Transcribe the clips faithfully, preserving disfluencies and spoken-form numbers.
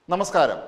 നമസ്കാരം.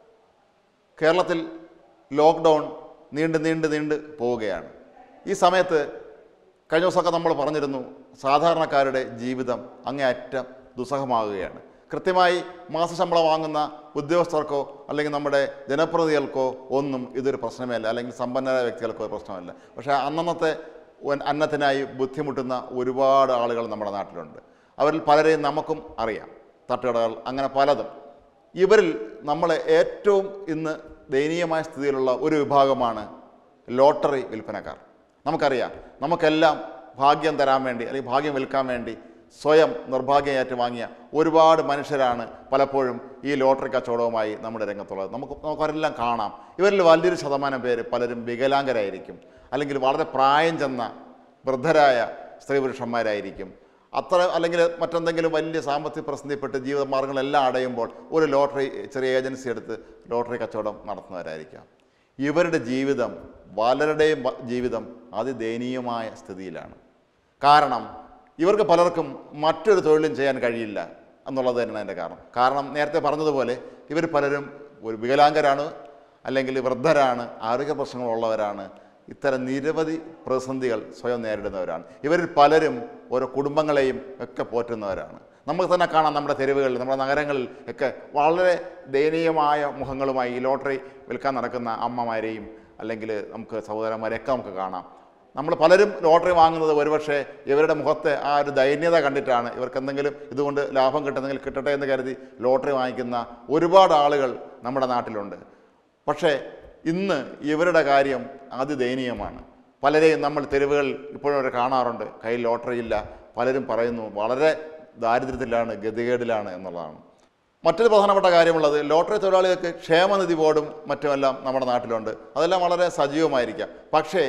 കേരളത്തിൽ ലോക്ക്ഡൗൺ നീണ്ട് നീണ്ട് നീണ്ട് പോവുകയാണ്. ഈ സമയത്ത് കഴിഞ്ഞ ദിവസമൊക്കെ നമ്മൾ പറഞ്ഞിരുന്നു സാധാരണക്കാരുടെ ജീവിതം അങ്ങേയറ്റം ദുസ്സഹമാകുകയാണ്. കൃത്യമായി മാസശമ്പളം വാങ്ങുന്ന ഉദ്യോഗസ്ഥർക്കോ അല്ലെങ്കിൽ നമ്മുടെ ജനപ്രതിനിധികൾക്കോ ഒന്നും ഇതൊരു പ്രശ്നമല്ല, അല്ലെങ്കിൽ സമ്പന്നരായ വ്യക്തികൾക്കോ പ്രശ്നമല്ല. പക്ഷേ അന്നന്നത്തെ അന്നത്തിനായി ബുദ്ധിമുട്ടുന്ന ഒരുപാട് ആളുകൾ നമ്മുടെ നാട്ടിലുണ്ട്. അവരിൽ പലരെയും നമുക്കും അറിയാം. തട്ടുകടകൾ, അങ്ങനെ പലതും. ഇവരിൽ നമ്മളെ ഏറ്റവും ഇന്ന് ദയനീയമായ സ്ഥിതിയിലുള്ള ഒരു വിഭാഗമാണ് ലോട്ടറി വിൽപ്പനക്കാർ. നമുക്കറിയാം, നമുക്കെല്ലാം ഭാഗ്യം തരാൻ വേണ്ടി അല്ലെങ്കിൽ ഭാഗ്യം വിൽക്കാൻ വേണ്ടി സ്വയം നിർഭാഗ്യമായിട്ട് വാങ്ങിയ ഒരുപാട് മനുഷ്യരാണ് പലപ്പോഴും ഈ ലോട്ടറി കച്ചവടവുമായി നമ്മുടെ രംഗത്തുള്ളത്. നമുക്ക് നമുക്കവരെല്ലാം കാണാം. ഇവരിൽ വലിയൊരു ശതമാനം പേര് പലരും വികലാംഗരായിരിക്കും, അല്ലെങ്കിൽ വളരെ പ്രായം ചെന്ന വൃദ്ധരായ സ്ത്രീ പുരുഷന്മാരായിരിക്കും. അത്ര അല്ലെങ്കിൽ മറ്റെന്തെങ്കിലും വലിയ സാമ്പത്തിക പ്രതിസന്ധിപ്പെട്ട് ജീവിതമാർഗ്ഗങ്ങളെല്ലാം അടയുമ്പോൾ ഒരു ലോട്ടറി ചെറിയ ഏജൻസി എടുത്ത് ലോട്ടറി കച്ചവടം നടത്തുന്നവരായിരിക്കാം. ഇവരുടെ ജീവിതം, പലരുടെയും ജീവിതം അതിദയനീയമായ സ്ഥിതിയിലാണ്. കാരണം ഇവർക്ക് പലർക്കും മറ്റൊരു തൊഴിലും ചെയ്യാൻ കഴിയില്ല എന്നുള്ളത് തന്നെയാണ് അതിൻ്റെ കാരണം. കാരണം നേരത്തെ പറഞ്ഞതുപോലെ ഇവർ പലരും ഒരു വികലാംഗരാണ്, അല്ലെങ്കിൽ വൃദ്ധരാണ്, ആരോഗ്യ പ്രശ്നങ്ങളുള്ളവരാണ്. ഇത്തരം നിരവധി പ്രതിസന്ധികൾ സ്വയം നേരിടുന്നവരാണ്. ഇവരിൽ പലരും ഓരോ കുടുംബങ്ങളെയും ഒക്കെ പോറ്റുന്നവരാണ്. നമുക്ക് തന്നെ കാണാം, നമ്മുടെ തെരുവുകളിൽ, നമ്മുടെ നഗരങ്ങളിൽ ഒക്കെ വളരെ ദയനീയമായ മുഖങ്ങളുമായി ഈ ലോട്ടറി വിൽക്കാൻ നടക്കുന്ന അമ്മമാരെയും അല്ലെങ്കിൽ നമുക്ക് സഹോദരന്മാരെയൊക്കെ നമുക്ക് കാണാം. നമ്മൾ പലരും ലോട്ടറി വാങ്ങുന്നത് ഒരുപക്ഷെ ഇവരുടെ മുഖത്തെ ആ ഒരു ദൈന്യത കണ്ടിട്ടാണ്. ഇവർക്ക് എന്തെങ്കിലും ഇതുകൊണ്ട് ലാഭം കിട്ടുന്നെങ്കിൽ കിട്ടട്ടെ എന്ന് കരുതി ലോട്ടറി വാങ്ങിക്കുന്ന ഒരുപാട് ആളുകൾ നമ്മുടെ നാട്ടിലുണ്ട്. പക്ഷേ ഇന്ന് ഇവരുടെ കാര്യം അതിദയനീയമാണ്. പലരെയും നമ്മൾ തെരുവുകൾ ഇപ്പോഴും അവരെ കാണാറുണ്ട്. കയ്യിൽ ലോട്ടറി ഇല്ല. പലരും പറയുന്നു വളരെ ദാരിദ്ര്യത്തിലാണ്, ഗതികേടിലാണ് എന്നുള്ളതാണ്. മറ്റൊരു പ്രധാനപ്പെട്ട കാര്യമുള്ളത്, ലോട്ടറി തൊഴിലാളികൾക്ക് ക്ഷേമനിധി ബോർഡും മറ്റുമെല്ലാം നമ്മുടെ നാട്ടിലുണ്ട്. അതെല്ലാം വളരെ സജീവമായിരിക്കാം. പക്ഷേ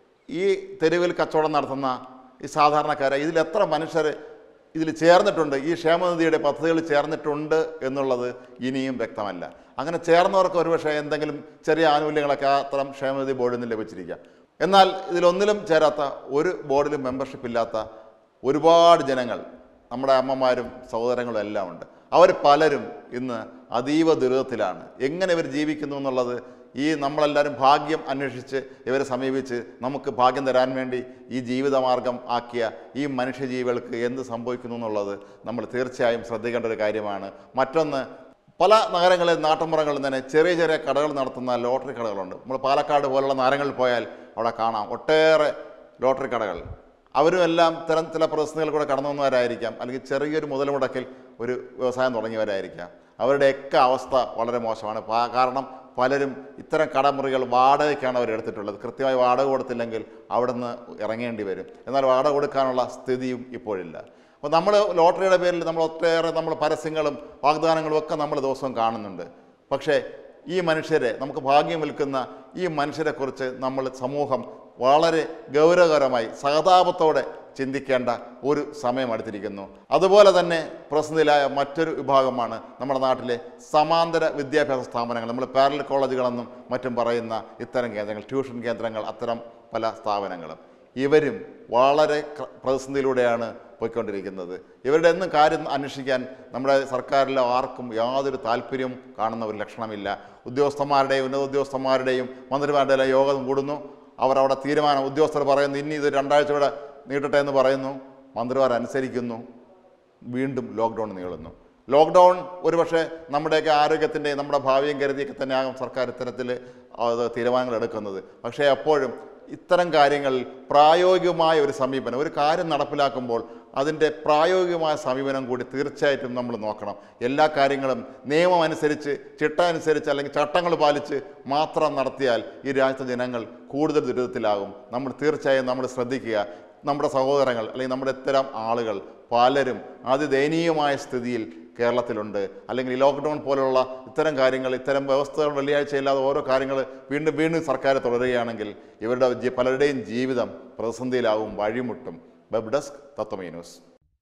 ഈ തെരുവിൽ കച്ചവടം നടത്തുന്ന ഈ സാധാരണക്കാരെ ഇതിൽ എത്ര മനുഷ്യർ ഇതിൽ ചേർന്നിട്ടുണ്ട്, ഈ ക്ഷേമനിധിയുടെ പദ്ധതികൾ ചേർന്നിട്ടുണ്ട് എന്നുള്ളത് ഇനിയും വ്യക്തമല്ല. അങ്ങനെ ചേർന്നവർക്ക് ഒരുപക്ഷെ എന്തെങ്കിലും ചെറിയ ആനുകൂല്യങ്ങളൊക്കെ അത്തരം ക്ഷേമനിധി ബോർഡിൽ നിന്ന് ലഭിച്ചിരിക്കാം. എന്നാൽ ഇതിലൊന്നിലും ചേരാത്ത, ഒരു ബോർഡിലും മെമ്പർഷിപ്പ് ഇല്ലാത്ത ഒരുപാട് ജനങ്ങൾ, നമ്മുടെ അമ്മമാരും സഹോദരങ്ങളും എല്ലാം ഉണ്ട്. അവർ പലരും ഇന്ന് അതീവ ദുരിതത്തിലാണ്. എങ്ങനെ ഇവർ ജീവിക്കുന്നു എന്നുള്ളത് ഈ നമ്മളെല്ലാവരും ഭാഗ്യം അന്വേഷിച്ച് ഇവരെ സമീപിച്ച് നമുക്ക് ഭാഗ്യം തരാൻ വേണ്ടി ഈ ജീവിതമാർഗം ആക്കിയ ഈ മനുഷ്യജീവികൾക്ക് എന്ത് സംഭവിക്കുന്നു എന്നുള്ളത് നമ്മൾ തീർച്ചയായും ശ്രദ്ധിക്കേണ്ട ഒരു കാര്യമാണ്. മറ്റൊന്ന്, പല നഗരങ്ങളിൽ, നാട്ടുമ്പുറങ്ങളിൽ തന്നെ ചെറിയ ചെറിയ കടകൾ നടത്തുന്ന ലോട്ടറി കടകളുണ്ട്. നമ്മൾ പാലക്കാട് പോലുള്ള നഗരങ്ങളിൽ പോയാൽ അവിടെ കാണാം ഒട്ടേറെ ലോട്ടറി കടകൾ. അവരും എല്ലാം ഇത്തരം ചില പ്രതിസന്ധികൾ കൂടെ കടന്നു വന്നവരായിരിക്കാം, അല്ലെങ്കിൽ ചെറിയൊരു മുതൽ മുടക്കിൽ ഒരു വ്യവസായം തുടങ്ങിയവരായിരിക്കാം. അവരുടെയൊക്കെ അവസ്ഥ വളരെ മോശമാണ്. കാരണം പലരും ഇത്തരം കടമുറികൾ വാടകയ്ക്കാണ് അവർ എടുത്തിട്ടുള്ളത്. കൃത്യമായി വാടക കൊടുത്തില്ലെങ്കിൽ അവിടെ നിന്ന് ഇറങ്ങേണ്ടി വരും. എന്നാൽ വാടക കൊടുക്കാനുള്ള സ്ഥിതിയും ഇപ്പോഴില്ല. അപ്പോൾ നമ്മൾ ലോട്ടറിയുടെ പേരിൽ നമ്മൾ ഒട്ടേറെ നമ്മൾ പരസ്യങ്ങളും വാഗ്ദാനങ്ങളും ഒക്കെ നമ്മൾ ദിവസവും കാണുന്നുണ്ട്. പക്ഷേ ഈ മനുഷ്യരെ, നമുക്ക് ഭാഗ്യം വിൽക്കുന്ന ഈ മനുഷ്യരെക്കുറിച്ച് നമ്മൾ സമൂഹം വളരെ ഗൗരവകരമായി സഹതാപത്തോടെ ചിന്തിക്കേണ്ട ഒരു സമയം അടുത്തിരിക്കുന്നു. അതുപോലെ തന്നെ പ്രതിസന്ധിയിലായ മറ്റൊരു വിഭാഗമാണ് നമ്മുടെ നാട്ടിലെ സമാന്തര വിദ്യാഭ്യാസ സ്ഥാപനങ്ങൾ. നമ്മൾ പാരലൽ കോളേജുകളെന്നും മറ്റും പറയുന്ന ഇത്തരം കേന്ദ്രങ്ങൾ, ട്യൂഷൻ കേന്ദ്രങ്ങൾ, അത്തരം പല സ്ഥാപനങ്ങളും. ഇവരും വളരെ പ്രതിസന്ധിയിലൂടെയാണ് പോയിക്കൊണ്ടിരിക്കുന്നത്. ഇവരുടെ ഒന്നും കാര്യം അന്വേഷിക്കാൻ നമ്മുടെ സർക്കാരിലോ ആർക്കും യാതൊരു താല്പര്യവും കാണുന്ന ഒരു ലക്ഷണമില്ല. ഉദ്യോഗസ്ഥന്മാരുടെയും ഉന്നത ഉദ്യോഗസ്ഥന്മാരുടെയും മന്ത്രിമാരുടെയും യോഗം കൂടുന്നു. അവരവിടെ തീരുമാനം, ഉദ്യോഗസ്ഥർ പറയുന്നു ഇനി ഇത് രണ്ടാഴ്ച കൂടെ നീട്ടട്ടെ എന്ന് പറയുന്നു. മന്ത്രിമാർ അനുസരിക്കുന്നു. വീണ്ടും ലോക്ക്ഡൗൺ നീളുന്നു. ലോക്ക്ഡൗൺ ഒരുപക്ഷെ നമ്മുടെയൊക്കെ ആരോഗ്യത്തിൻ്റെ, നമ്മുടെ ഭാവിയും കരുതിയൊക്കെ തന്നെയാകും സർക്കാർ ഇത്തരത്തിൽ തീരുമാനങ്ങൾ എടുക്കുന്നത്. പക്ഷേ എപ്പോഴും ഇത്തരം കാര്യങ്ങളിൽ പ്രായോഗികമായ ഒരു സമീപനം, ഒരു കാര്യം നടപ്പിലാക്കുമ്പോൾ അതിൻ്റെ പ്രായോഗികമായ സമീപനം കൂടി തീർച്ചയായിട്ടും നമ്മൾ നോക്കണം. എല്ലാ കാര്യങ്ങളും നിയമം അനുസരിച്ച്, ചിട്ട അനുസരിച്ച്, അല്ലെങ്കിൽ ചട്ടങ്ങൾ പാലിച്ച് മാത്രം നടത്തിയാൽ ഈ രാജ്യത്തെ ജനങ്ങൾ കൂടുതൽ ദുരിതത്തിലാകും. നമ്മൾ തീർച്ചയായും നമ്മൾ ശ്രദ്ധിക്കുക. നമ്മുടെ സഹോദരങ്ങൾ അല്ലെങ്കിൽ നമ്മുടെ ഇത്തരം ആളുകൾ പലരും അതിദയനീയമായ സ്ഥിതിയിൽ കേരളത്തിലുണ്ട്. അല്ലെങ്കിൽ ലോക്ക്ഡൗൺ പോലുള്ള ഇത്തരം കാര്യങ്ങൾ, ഇത്തരം വ്യവസ്ഥകൾ വെള്ളിയാഴ്ചയില്ലാതെ ഓരോ കാര്യങ്ങൾ വീണ്ടും വീണ്ടും സർക്കാർ തുടരുകയാണെങ്കിൽ ഇവരുടെ പലരുടെയും ജീവിതം പ്രതിസന്ധിയിലാവും, വഴിമുട്ടും. Web desk, Tatwamayi news.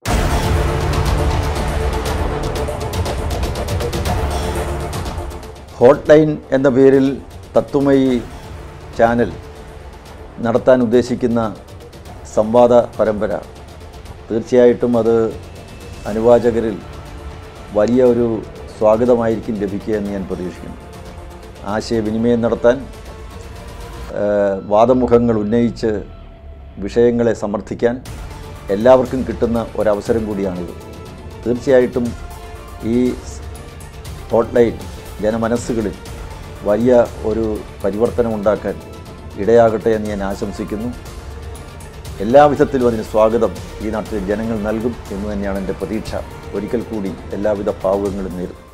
Hot line എന്ന പേരിൽ തത്വമയി ചാനൽ നടത്താൻ ഉദ്ദേശിക്കുന്ന സംവാദ പരമ്പര തീർച്ചയായിട്ടും അത് അനുവാചകരിൽ വലിയ ഒരു സ്വാഗതമായിരിക്കും ലഭിക്കുക എന്ന് ഞാൻ പ്രതീക്ഷിക്കുന്നു. ആശയവിനിമയം നടത്താൻ, വാദമുഖങ്ങൾ ഉന്നയിച്ച് വിഷയങ്ങളെ സമർത്ഥിക്കാൻ എല്ലാവർക്കും കിട്ടുന്ന ഒരവസരം കൂടിയാണിത്. തീർച്ചയായിട്ടും ഈ ഹോട്ട്ലൈൻ ജനമനസ്സുകളിൽ വലിയ ഒരു പരിവർത്തനം ഉണ്ടാക്കാൻ ഇടയാകട്ടെ എന്ന് ഞാൻ ആശംസിക്കുന്നു. എല്ലാവിധത്തിലും അതിന് സ്വാഗതം ഈ നാട്ടിലെ ജനങ്ങൾ നൽകും എന്ന് തന്നെയാണ് എൻ്റെ പ്രതീക്ഷ. ഒരിക്കൽ കൂടി എല്ലാവിധ ഭാവുകങ്ങളും നേരുന്നു.